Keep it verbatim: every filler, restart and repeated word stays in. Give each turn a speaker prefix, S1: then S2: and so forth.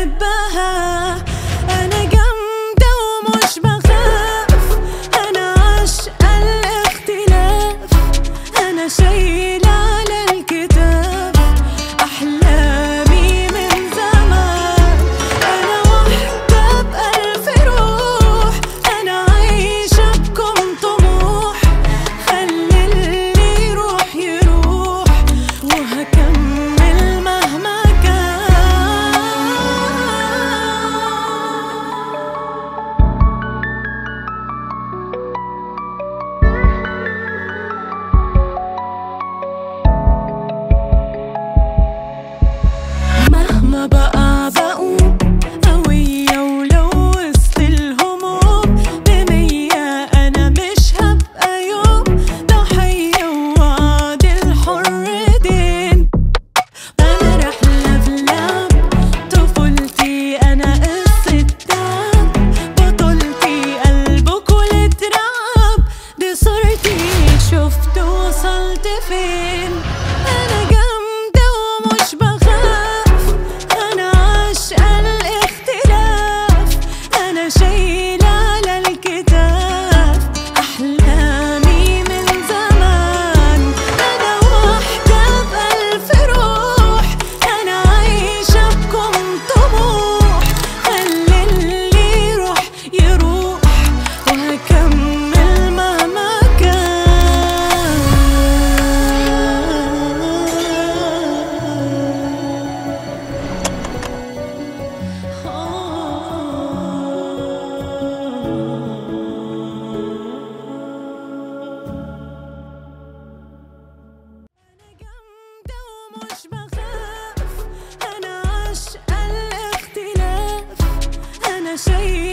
S1: بحبها. أنا جامدة ومش بخاف، أنا عاشقة الاختلاف، أنا شايلة على الكتاب أحلامي من زمان. أنا واحدة بألف روح، أنا عايشة بكم طموح. خلي اللي يروح يروح وهكمل مهما كان. مهما بقى بقوم قوية ولو وسط الهموم بمية، أنا مش هبقى يوم ضحية ووعد الحر دين. أنا رحلة في لعب طفولتي، أنا قصة تعب بطولتي، قلب كل تراب دي صورتي، شفت وصلت فين. أنا جامدة ومش بخاف، أنا عاشقة الاختلاف، أنا شايلة على الكتاب أحلامي من زمان. أنا واحدة بألف روح، أنا عايشة بكم طموح. خلي اللي يروح يروح وهكمل مهما كان. أنا جامدة ومش بخاف، أنا عاشقة الاختلاف، أنا شايلة